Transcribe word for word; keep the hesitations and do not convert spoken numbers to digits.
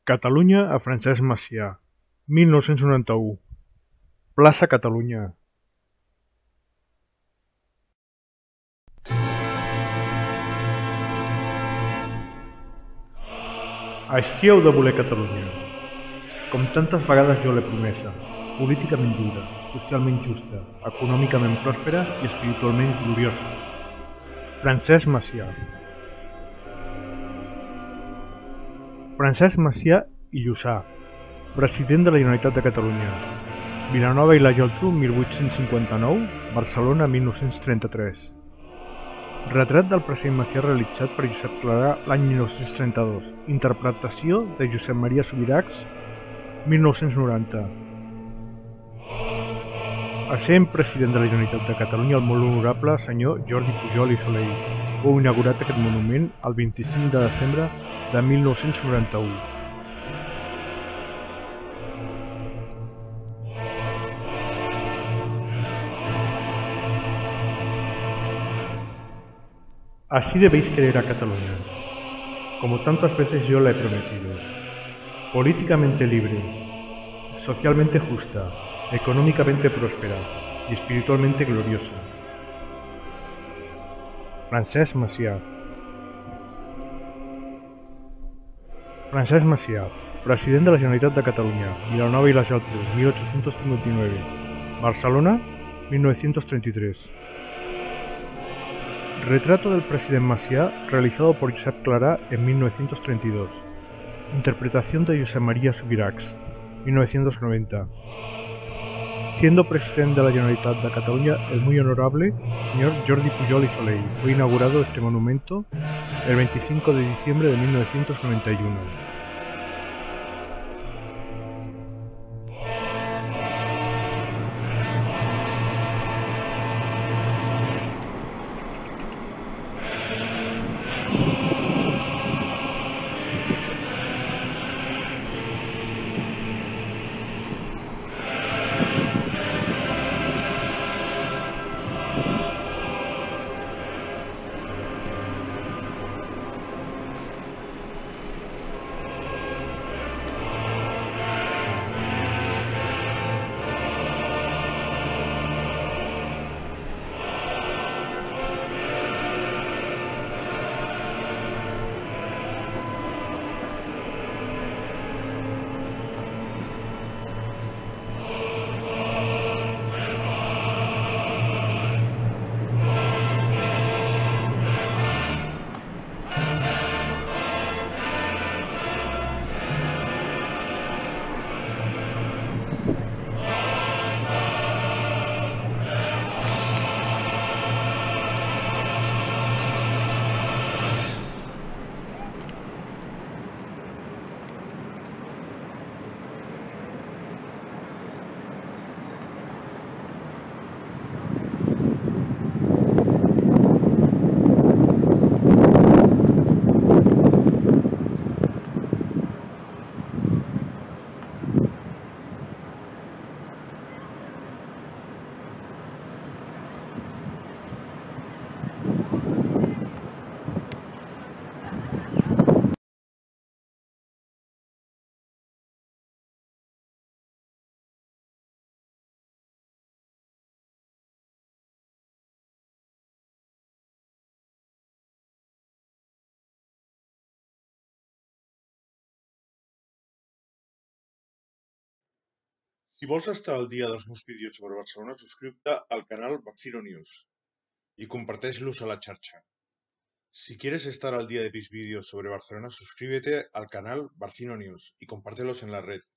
Catalunya a Francesc Macià, mil nou-cents noranta-u. Plaça Catalunya. Així heu de voler Catalunya, com tantes vegades jo l'he promesa, políticament lliure, socialment justa, econòmicament pròspera i espiritualment gloriosa. Francesc Macià. Francesc Macià i Llussà, president de la Generalitat de Catalunya. Vilanova i la Geltrú, mil vuit-cents cinquanta-nou, Barcelona, mil nou-cents trenta-tres. Retrat del president Macià realitzat per Josep Clarà l'any mil nou-cents trenta-dos. Interpretació de Josep Maria Subirachs, mil nou-cents noranta. Essent president de la Generalitat de Catalunya el molt honorable senyor Jordi Pujol i Soley, fou inaugurat aquest monument el vint-i-cinc de desembre de mil nou-cents noranta-u. Así debéis querer a Cataluña, como tantas veces yo la he prometido, políticamente libre, socialmente justa, económicamente próspera y espiritualmente gloriosa. Francesc Macià. Francesc Macià, president de la Generalitat de Catalunya, Vilanova y la Geltrú, mil ochocientos cincuenta y nueve, Barcelona, mil novecientos treinta y tres. Retrato del presidente Macià realizado por Josep Clarà en mil novecientos treinta y dos. Interpretación de Josep Maria Subirachs, mil novecientos noventa. Siendo presidente de la Generalitat de Cataluña el muy honorable señor Jordi Pujol y Soley, fue inaugurado este monumento el veinticinco de diciembre de mil novecientos noventa y uno. Si vols estar al dia dels meus vídeos sobre Barcelona, suscríbete al canal Barcino News y comparteix-los a la xarxa. Si quieres estar al día de mis vídeos sobre Barcelona, suscríbete al canal Barcino News y compártelos en la red.